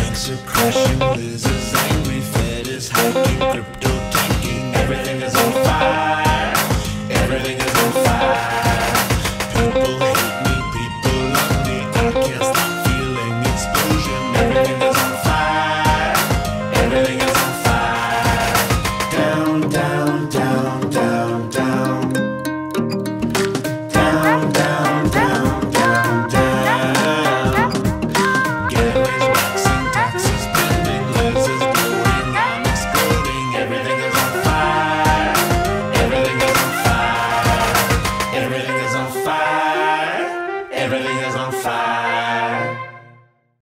banks are crashing, lizards angry, Fed is hiking, crypto